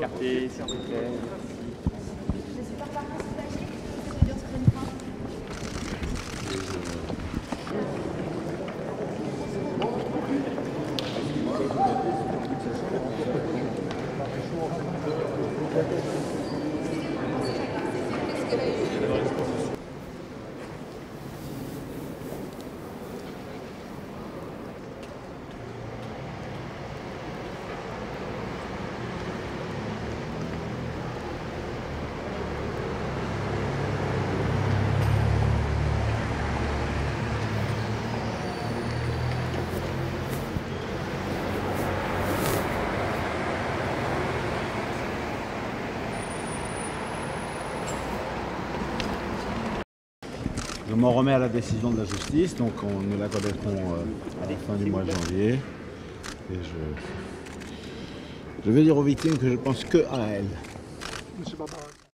Écarté, s'il vous plaît. Je suis pas partie soulagée, ça veut dire sur une fin. Je m'en remets à la décision de la justice, donc nous la connaîtrons à la fin du mois de janvier. Et je vais dire aux victimes que je pense que à elles. Monsieur Barbara.